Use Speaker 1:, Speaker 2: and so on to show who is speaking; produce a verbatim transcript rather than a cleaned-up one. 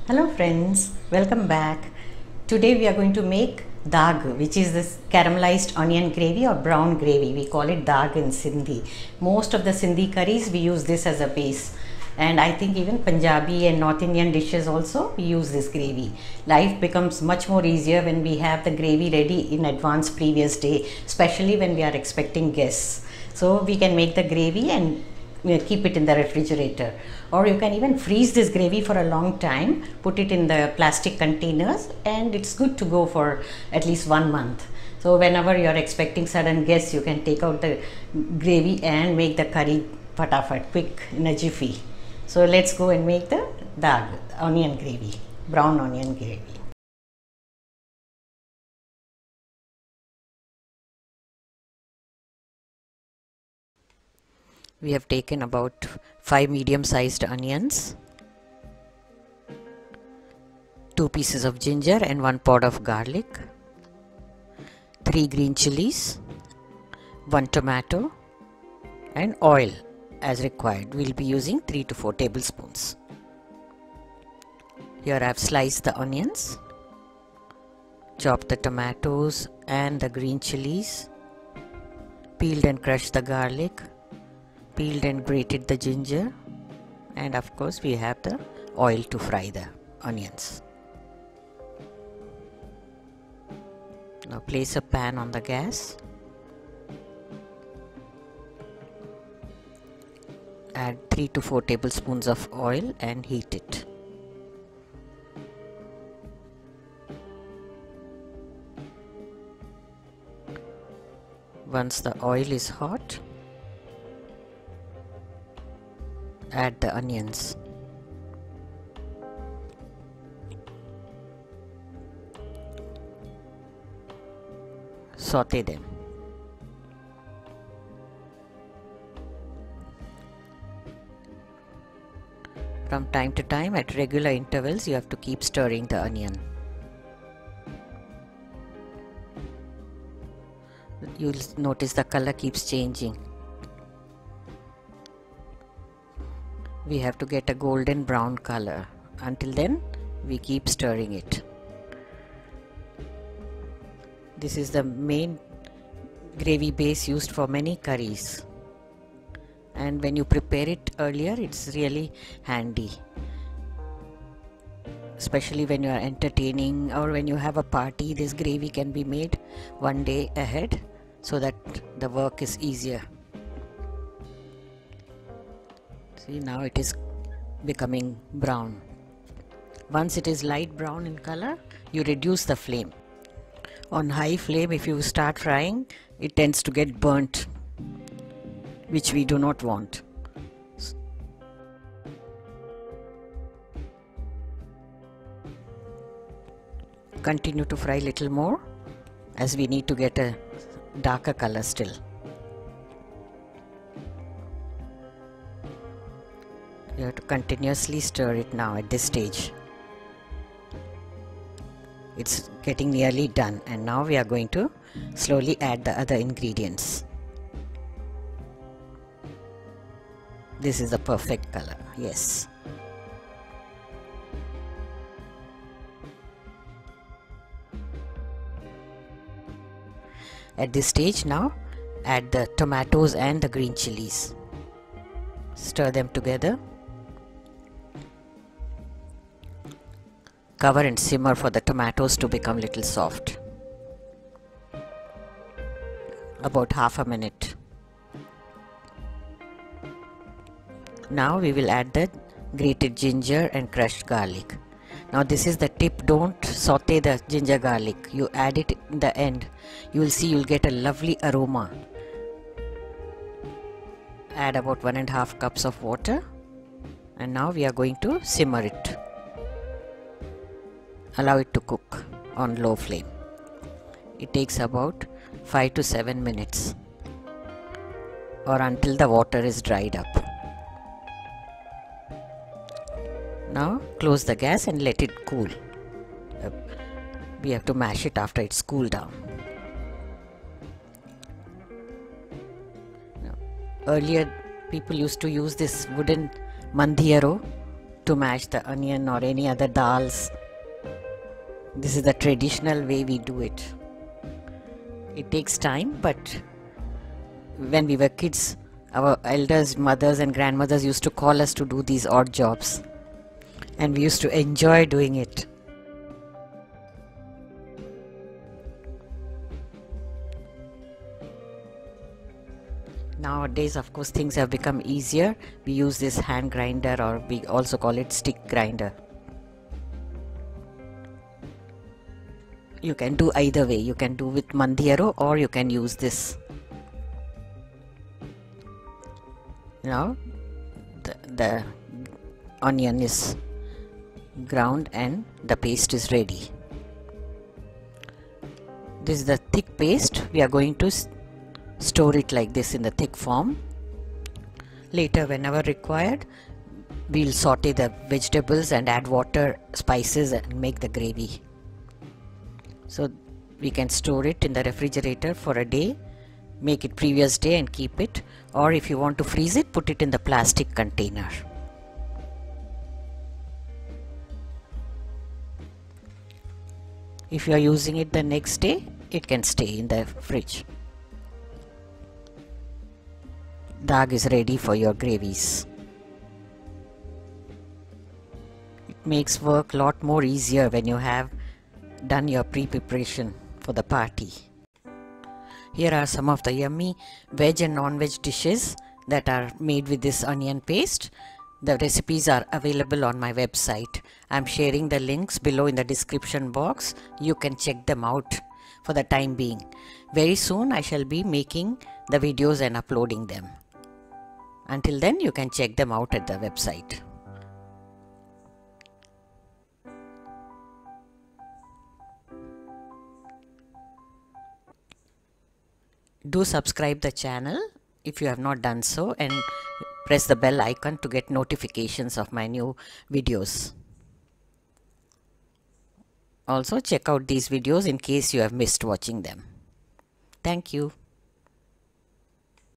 Speaker 1: Hello friends, welcome back. Today we are going to make daag, which is this caramelized onion gravy or brown gravy. We call it daag in Sindhi. Most of the Sindhi curries we use this as a base, and I think even Punjabi and North Indian dishes also we use this gravy. Life becomes much more easier when we have the gravy ready in advance previous day, especially when we are expecting guests. So we can make the gravy and keep it in the refrigerator, or you can even freeze this gravy for a long time, put it in the plastic containers, and it's good to go for at least one month. So whenever you are expecting sudden guests, you can take out the gravy and make the curry fatafat quick in a jiffy. So let's go and make the daag onion gravy, brown onion gravy. We have taken about five medium-sized onions, two pieces of ginger and one pod of garlic, three green chilies, one tomato, and oil as required. We'll be using three to four tablespoons. Here I have sliced the onions, chopped the tomatoes and the green chilies, peeled and crushed the garlic, peeled and grated the ginger, and of course we have the oil to fry the onions. Now place a pan on the gas, add three to four tablespoons of oil and heat it. Once the oil is hot, add the onions. Saute them. From time to time, at regular intervals, you have to keep stirring the onion. You'll notice the color keeps changing. We have to get a golden brown color. Until then, we keep stirring it. This is the main gravy base used for many curries, and when you prepare it earlier, it's really handy, especially when you are entertaining or when you have a party. This gravy can be made one day ahead so that the work is easier. See, now it is becoming brown. Once it is light brown in color, you reduce the flame. On high flame, if you start frying, it tends to get burnt, which we do not want. Continue to fry little more, as we need to get a darker color still. You have to continuously stir it now at this stage. It's getting nearly done, and now we are going to slowly add the other ingredients. This is the perfect color, yes. At this stage now, add the tomatoes and the green chilies. Stir them together. Cover and simmer for the tomatoes to become little soft. About half a minute. Now we will add the grated ginger and crushed garlic. Now this is the tip, don't saute the ginger garlic. You add it in the end. You will see you'll get a lovely aroma. Add about one and a half cups of water, and now we are going to simmer it. Allow it to cook on low flame. It takes about five to seven minutes, or until the water is dried up. Now close the gas and let it cool. Uh, we have to mash it after it's cooled down. Now, earlier people used to use this wooden mandiyaro to mash the onion or any other dals. This is the traditional way we do it. It takes time, but when we were kids, our elders, mothers and grandmothers used to call us to do these odd jobs, and we used to enjoy doing it. Nowadays, of course, things have become easier. We use this hand grinder, or we also call it stick grinder. You can do either way. You can do with Mandiaro or you can use this. Now the, the onion is ground and the paste is ready. This is the thick paste. We are going to store it like this in the thick form. Later, whenever required, we'll saute the vegetables and add water, spices and make the gravy. So we can store it in the refrigerator for a day, make it previous day and keep it, or if you want to freeze it, put it in the plastic container. If you are using it the next day, it can stay in the fridge. Dag is ready for your gravies. It makes work a lot more easier when you have done your pre-preparation for the party. Here are some of the yummy veg and non-veg dishes that are made with this onion paste. The recipes are available on my website. I'm sharing the links below in the description box. You can check them out for the time being. Very soon I shall be making the videos and uploading them. Until then, you can check them out at the website. Do subscribe the channel if you have not done so, and press the bell icon to get notifications of my new videos. Also check out these videos in case you have missed watching them. Thank you.